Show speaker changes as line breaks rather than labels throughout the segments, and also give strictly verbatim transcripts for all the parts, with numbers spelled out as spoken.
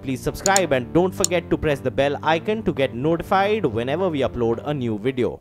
please subscribe and don't forget to press the bell icon to get notified whenever we upload a new video.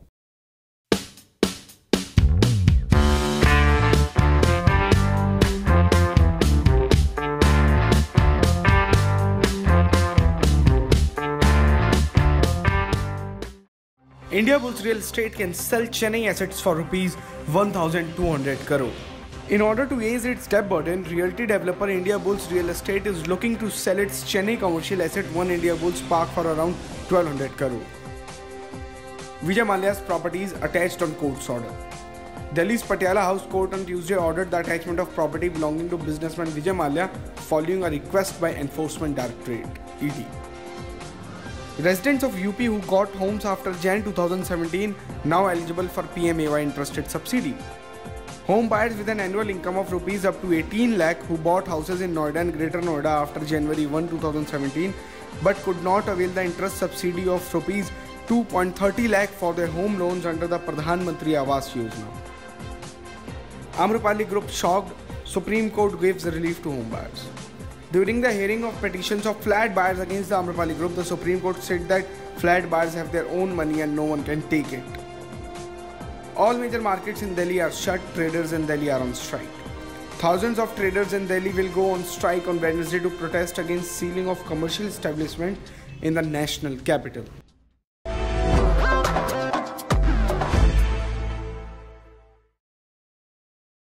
Indiabulls Real Estate can sell Chennai assets for rupees one thousand two hundred crore. In order to ease its debt burden, realty developer Indiabulls Real Estate is looking to sell its Chennai commercial asset One Indiabulls Park for around twelve hundred crore. Vijay Mallya's properties attached on court's order. Delhi's Patiala House Court on Tuesday ordered the attachment of property belonging to businessman Vijay Mallya following a request by Enforcement Directorate (E D). Residents of U P who got homes after January two thousand seventeen now eligible for P M A Y interest subsidy. Home buyers with an annual income of rupees up to eighteen lakh who bought houses in Noida and Greater Noida after January first two thousand seventeen but could not avail the interest subsidy of rupees two point three lakh for their home loans under the Pradhan Mantri Awas Yojana. Amrapali Group shocked, Supreme Court gives relief to home buyers. During the hearing of petitions of flat buyers against the Amrapali Group, the Supreme Court said that flat buyers have their own money and no one can take it. All major markets in Delhi are shut, traders in Delhi are on strike. Thousands of traders in Delhi will go on strike on Wednesday to protest against sealing of commercial establishments in the national capital.